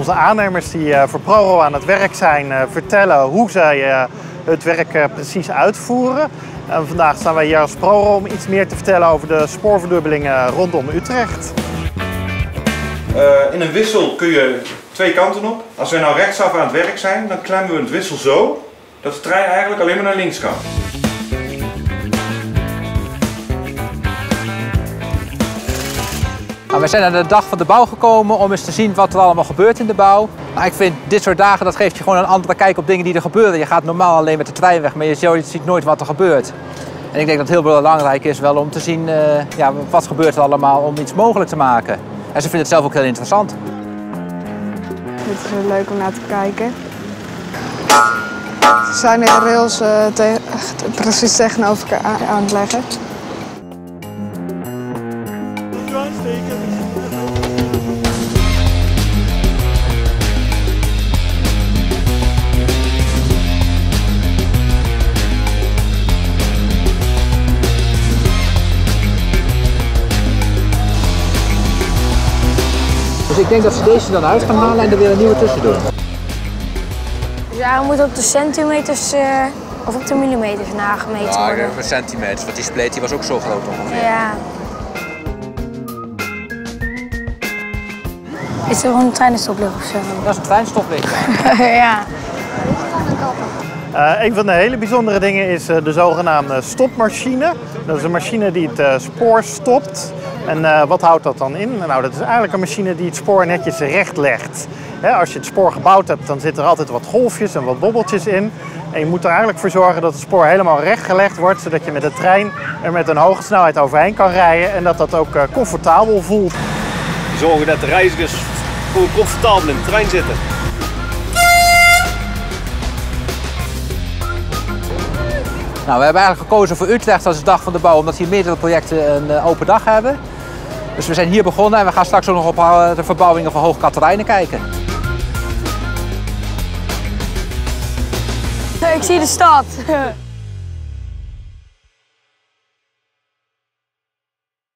onze aannemers die voor ProRail aan het werk zijn vertellen hoe zij het werk precies uitvoeren. En vandaag staan wij hier als ProRail om iets meer te vertellen over de spoorverdubbelingen rondom Utrecht. In een wissel kun je twee kanten op. Als wij nou rechtsaf aan het werk zijn, dan klemmen we het wissel zo dat de trein eigenlijk alleen maar naar links kan. We zijn aan de dag van de bouw gekomen om eens te zien wat er allemaal gebeurt in de bouw. Nou, ik vind dit soort dagen, dat geeft je gewoon een andere kijk op dingen die er gebeuren. Je gaat normaal alleen met de trein weg, maar je ziet nooit wat er gebeurt. En ik denk dat het heel belangrijk is wel om te zien wat gebeurt er allemaal om iets mogelijk te maken. En ze vinden het zelf ook heel interessant. Het is heel leuk om naar te kijken. Ze zijn de rails precies tegenover elkaar aan het leggen. Dus ik denk dat ze deze dan uit gaan halen en er weer een nieuwe tussen doen. Ja, we moeten op de centimeters of op de millimeters nagemeten worden. Ja, centimeters, want die spleet die was ook zo groot ongeveer. Ja. Is er gewoon een treinenstoplicht of zo? Dat is een treinstoplicht. Ja. Een van de hele bijzondere dingen is de zogenaamde stopmachine. Dat is een machine die het spoor stopt. En wat houdt dat dan in? Nou, dat is eigenlijk een machine die het spoor netjes recht legt. Als je het spoor gebouwd hebt, dan zitten er altijd wat golfjes en wat bobbeltjes in. En je moet er eigenlijk voor zorgen dat het spoor helemaal recht gelegd wordt, zodat je met de trein er met een hoge snelheid overheen kan rijden en dat dat ook comfortabel voelt. Zorgen dat de reizigers gewoon comfortabel in de trein zitten. Nou, we hebben eigenlijk gekozen voor Utrecht als de dag van de bouw, omdat hier meerdere projecten een open dag hebben. Dus we zijn hier begonnen en we gaan straks ook nog op de verbouwingen van Hoog Catharijne kijken. Ik zie de stad.